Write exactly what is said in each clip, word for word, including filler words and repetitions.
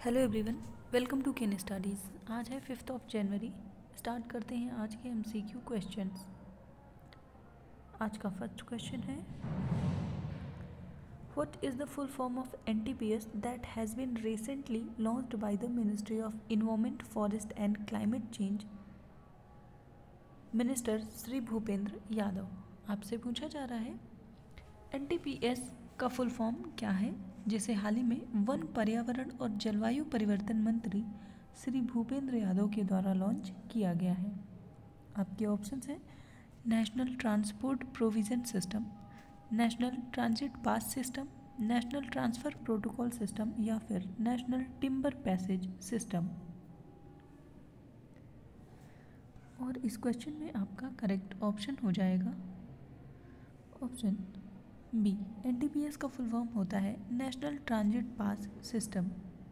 Hello everyone, welcome to Ken studies. आज है fifth of January. Start करते हैं आज के एमसीक्यू क्वेश्चंस। आज का फर्स्ट क्वेश्चन है, what is the full form of NTPS that has been recently launched by the ministry of environment, forest and climate change, minister Shri Bhupender Yadav. आपसे पूछा जा रहा है एनटीपीएस का फुल फॉर्म क्या है, जिसे हाल ही में वन, पर्यावरण और जलवायु परिवर्तन मंत्री श्री भूपेंद्र यादव के द्वारा लॉन्च किया गया है। आपके ऑप्शंस हैं national transport provision system, national transit pass system, national transfer protocol system या फिर नेशनल टिम्बर पैसेज सिस्टम। और इस क्वेश्चन में आपका करेक्ट ऑप्शन हो जाएगा ऑप्शन बी। एनटीपीएस का फुल फॉर्म होता है नेशनल ट्रांजिट पास सिस्टम।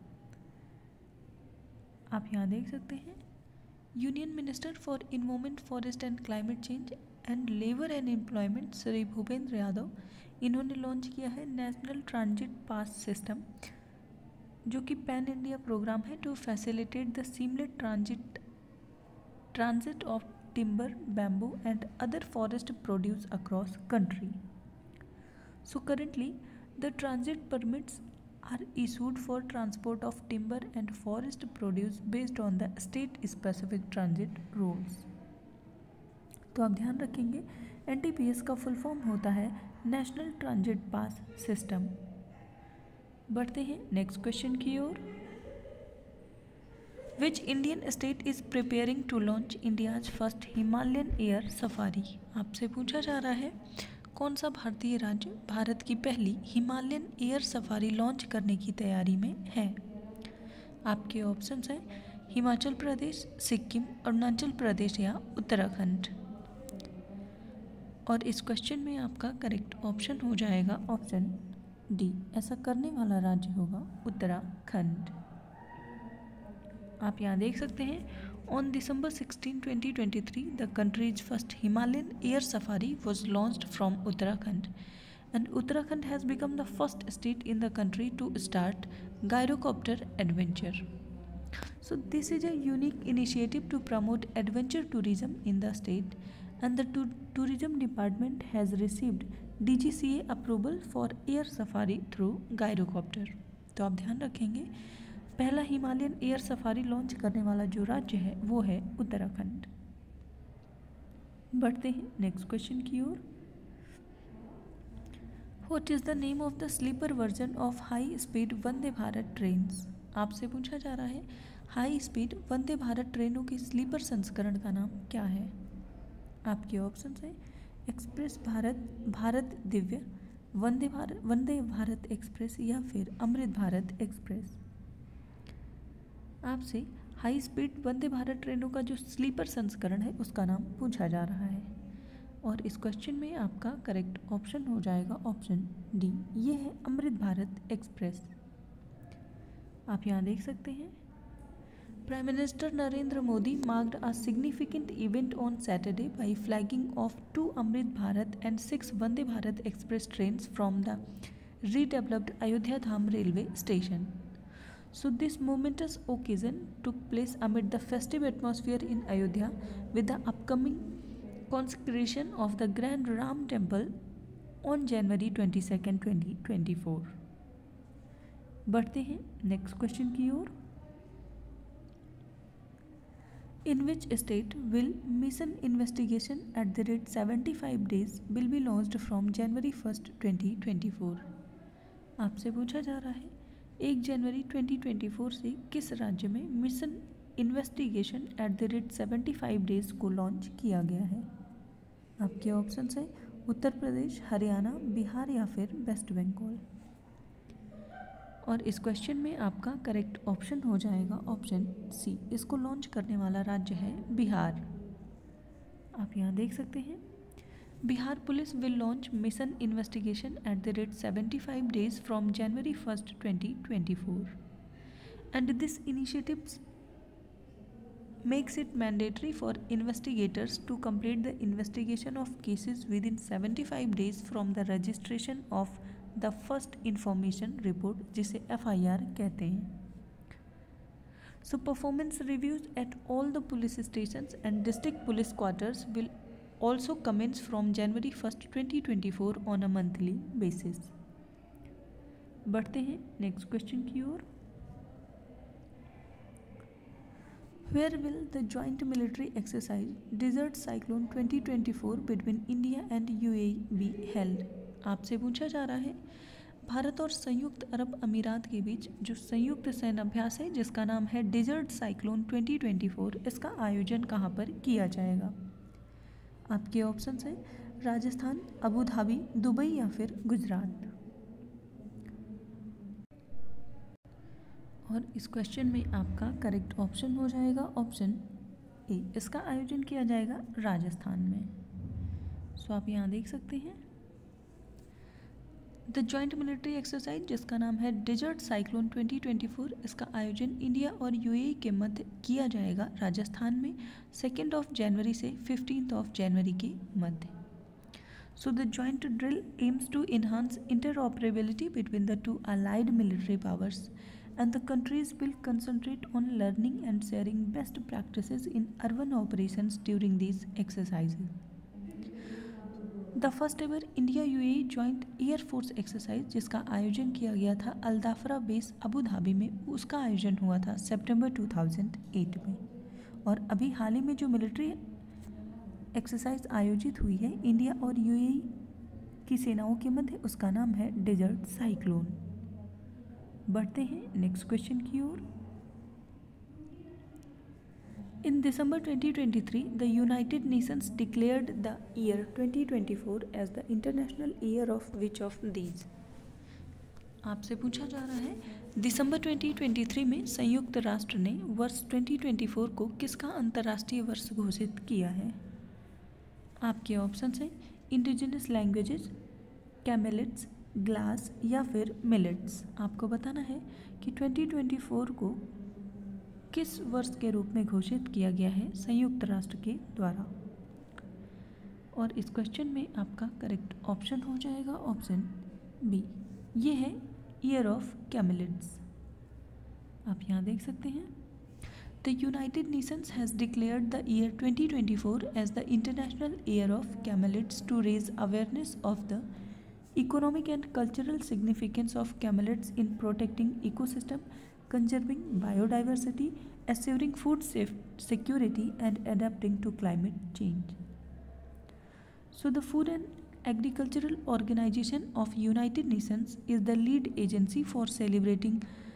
आप यहाँ देख सकते हैं union minister for environment, forest and climate change and labour and employment Shri Bhupender Yadav, इन्होंने लॉन्च किया है नेशनल ट्रांजिट पास सिस्टम, जो कि पैन इंडिया प्रोग्राम है to facilitate the seamless transit transit of timber, bamboo and other forest produce across country. So currently, the transit permits are issued for transport of timber and forest produce based on the state-specific transit rules. तो आप ध्यान रखेंगे NTPS का full form होता है national transit pass system. बढ़ते हैं next question की ओर। Which Indian state is preparing to launch India's first Himalayan air safari? आपसे पूछा जा रहा है कौन सा भारतीय राज्य भारत की पहली हिमालयन एयर सफारी लॉन्च करने की तैयारी में है। आपके ऑप्शंस हैं हिमाचल प्रदेश, सिक्किम, अरुणाचल प्रदेश या उत्तराखंड। और इस क्वेश्चन में आपका करेक्ट ऑप्शन हो जाएगा ऑप्शन डी। ऐसा करने वाला राज्य होगा उत्तराखंड। आप यहाँ देख सकते हैं On December sixteenth, twenty twenty-three, the country's first Himalayan air safari was launched from Uttarakhand, and Uttarakhand has become the first state in the country to start gyrocopter adventure. So this is a unique initiative to promote adventure tourism in the state, and the to- tourism department has received D G C A approval for air safari through gyrocopter. तो आप ध्यान रखेंगे पहला Himalayan air safari launch करने वाला जो राज्य है वो है उत्तराखंड। बढ़ते हैं नेक्स्ट क्वेश्चन की ओर। What is the name of the sleeper version of high speed Vande Bharat trains? आपसे पूछा जा रहा है हाई स्पीड वंदे भारत ट्रेनों की स्लीपर संस्करण का नाम क्या है। आपके ऑप्शन हैं एक्सप्रेस भारत, भारत दिव्य, वंदे भारत वंदे भारत एक्सप्रेस या फिर अमृत भारत एक्सप्रेस। आपसे हाई स्पीड वंदे भारत ट्रेनों का जो स्लीपर संस्करण है उसका नाम पूछा जा रहा है। और इस क्वेश्चन में आपका करेक्ट ऑप्शन हो जाएगा ऑप्शन डी, ये है अमृत भारत एक्सप्रेस। आप यहाँ देख सकते हैं prime minister Narendra Modi marked a significant event on Saturday by flagging off two Amrit Bharat and six Vande Bharat express trains from the redeveloped Ayodhya Dham railway station. So this momentous occasion took place amid the festive atmosphere in Ayodhya with the upcoming consecration of the Grand Ram Temple on January twenty-second, twenty twenty-four. बढ़ते हैं next question की ओर। In which state will mission investigation at the rate seventy-five days will be launched from January first, twenty twenty-four? आपसे पूछा जा रहा है एक जनवरी twenty twenty four से किस राज्य में mission investigation at the rate seventy five days को लॉन्च किया गया है। आपके ऑप्शंस हैं उत्तर प्रदेश, हरियाणा, बिहार या फिर वेस्ट बंगाल। और इस क्वेश्चन में आपका करेक्ट ऑप्शन हो जाएगा ऑप्शन सी। इसको लॉन्च करने वाला राज्य है बिहार। आप यहाँ देख सकते हैं Bihar police will launch mission investigation at the rate seventy-five days from January first, twenty twenty-four. And this initiative makes it mandatory for investigators to complete the investigation of cases within seventy-five days from the registration of the first information report, जिसे F I R कहते हैं। So performance reviews at all the police stations and district police quarters will also commence from January first twenty twenty-four on a monthly basis. बढ़ते हैं next question की ओर. Where will the joint military exercise Desert Cyclone twenty twenty-four between India and U A E be held? आपसे पूछा जा रहा है भारत और संयुक्त अरब अमीरात के बीच जो संयुक्त सैन्य अभ्यास है जिसका नाम है desert cyclone twenty twenty four, इसका आयोजन कहाँ पर किया जाएगा? आपके ऑप्शंस हैं राजस्थान, अबू धाबी, दुबई या फिर गुजरात. और इस क्वेश्चन में आपका करेक्ट ऑप्शन हो जाएगा ऑप्शन ए, इसका आयोजन किया जाएगा राजस्थान में. सो आप यहाँ देख सकते हैं द जॉइंट मिलिट्री एक्सरसाइज जिसका नाम है desert cyclone twenty twenty four, इसका आयोजन इंडिया और यूएई के मध्य किया जाएगा राजस्थान में सेकेंड ऑफ जनवरी से फिफ्टींथ ऑफ जनवरी के मध्य. So the joint drill aims to enhance interoperability between the two allied military powers and the countries will concentrate on learning and sharing best practices in urban operations during these exercises. The first ever India U A E Joint Air Force Exercise जिसका आयोजन किया गया था अल्दाफरा base Abu Dhabi में, उसका आयोजन हुआ था सितंबर टू थाउजेंड एट में. और अभी हाल ही में जो मिलिट्री एक्सरसाइज आयोजित हुई है इंडिया और यूएई की सेनाओं के मध्य, उसका नाम है डेजर्ट साइक्लोन. बढ़ते हैं नेक्स्ट क्वेश्चन की ओर. In December twenty twenty three the United Nations declared the year twenty twenty four as the international year of which of these? आपसे पूछा जा रहा है दिसंबर ट्वेंटी ट्वेंटी थ्री में संयुक्त राष्ट्र ने वर्ष ट्वेंटी ट्वेंटी फोर को किसका अंतर्राष्ट्रीय वर्ष घोषित किया है? आपके ऑप्शंस हैं इंडिजिनस लैंग्वेजेस, कैमेलिट्स, ग्लास या फिर मिलेट्स. आपको बताना है कि ट्वेंटी ट्वेंटी फोर को किस वर्ष के रूप में घोषित किया गया है संयुक्त राष्ट्र के द्वारा. और इस क्वेश्चन में आपका करेक्ट ऑप्शन हो जाएगा ऑप्शन बी, ये है ईयर ऑफ कैमेलिट्स. आप यहाँ देख सकते हैं the United Nations has declared the year twenty twenty four as the international year of camelids to raise awareness of the economic and cultural significance of camelids in protecting ecosystem, conserving biodiversity, assuring food safe security and adapting to climate change. So the Food and Agricultural Organization of United Nations is the lead agency for celebrating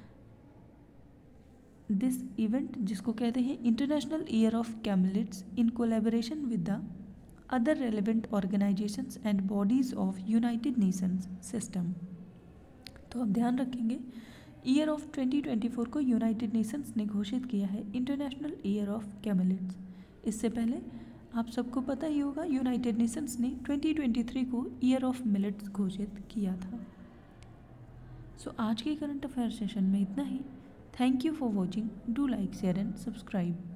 this event जिसको कहते हैं International Year of Camelids in collaboration with the other relevant organizations and bodies of United Nations system. तो अब ध्यान रखेंगे year of twenty twenty four को United Nations ने घोषित किया है इंटरनेशनल ईयर ऑफ कैमेलिड्स. इससे पहले आप सबको पता ही होगा यूनाइटेड नेशंस ने ट्वेंटी ट्वेंटी थ्री को ईयर ऑफ मिलेट्स घोषित किया था. सो so, आज के करंट अफेयर सेशन में इतना ही. Thank you for watching. Do like, share and subscribe.